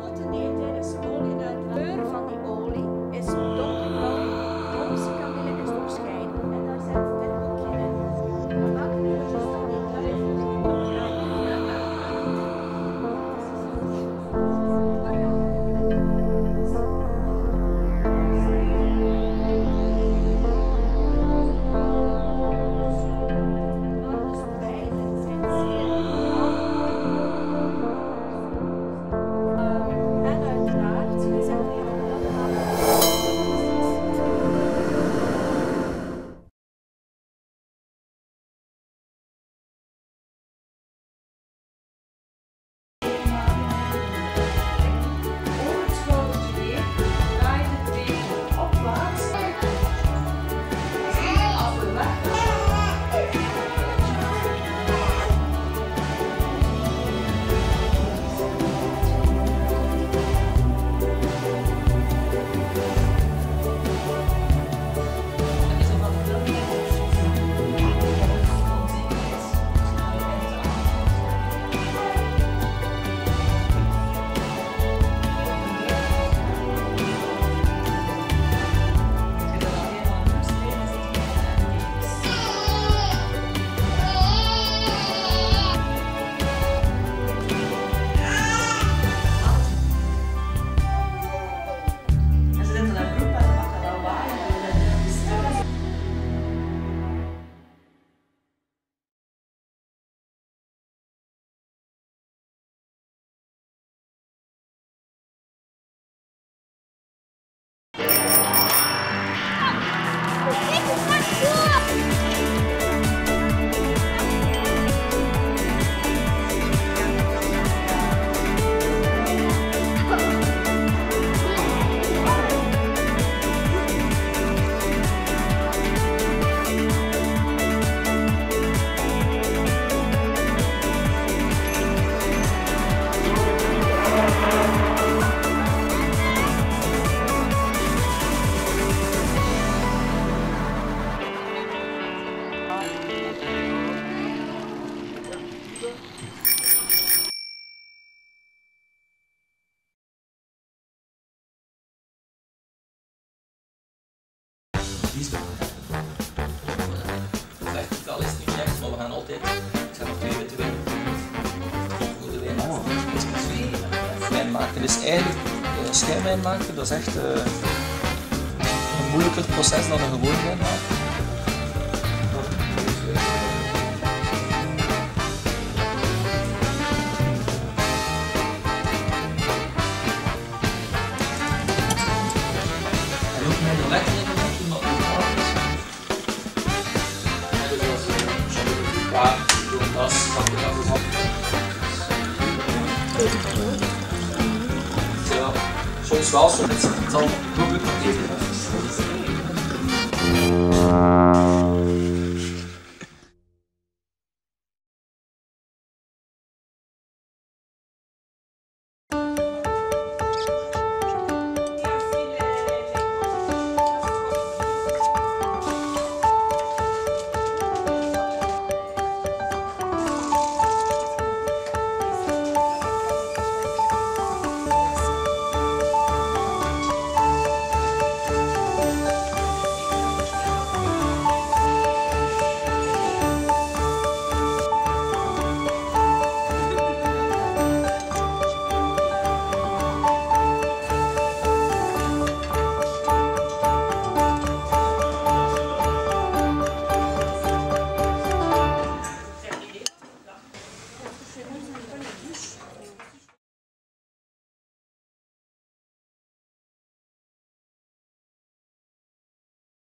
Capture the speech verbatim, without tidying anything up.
Alterneren tijdens olie uit de kleur van die olie is donkerblauw, roze kamille is doorschijnend. En daar zit er ook in. We maken nu dus van die duizend Verticaal is het niet echt, maar we gaan altijd. Ik zeg nog twee witte wijn. Voor de wijn. Oh. Wijn maken is eigenlijk uh, schijnwijn maken, dat is echt uh, een moeilijker proces dan een gewone wijn maken. En ook met de lekkere elementen, maar ook alles. Ja, dat is wat ik altijd had. Ja, soms wel, soms het zal ook nog eten.